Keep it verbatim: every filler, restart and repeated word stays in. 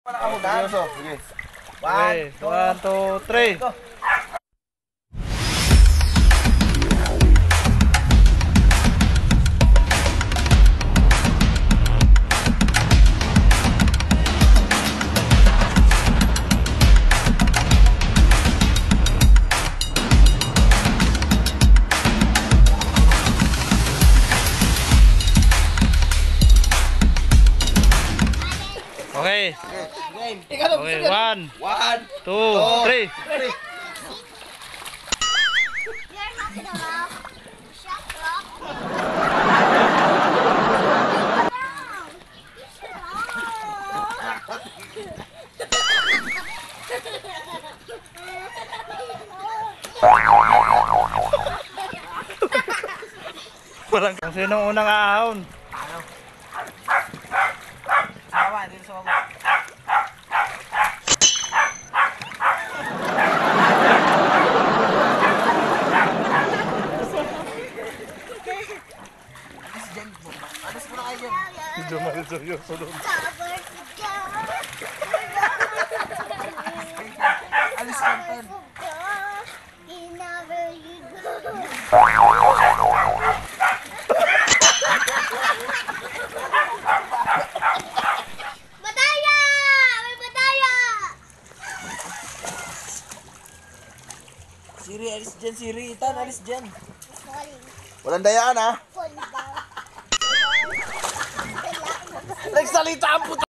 Seryoso, sige. Okay, one, two, three. Okay. Okay, one, One, two, three. three. You're not gonna shut up. Walang kung sinong unang aahon. Sama, dito sa baba. Alis mo na kayo dyan. Medyo mahal seryoso doon. Alis ka dyan. Bataya! May bataya! Siri, alis dyan. Siri, Itan, alis dyan. Sorry. Walang dayaan ha. Sorry. Nagsalita ang puto.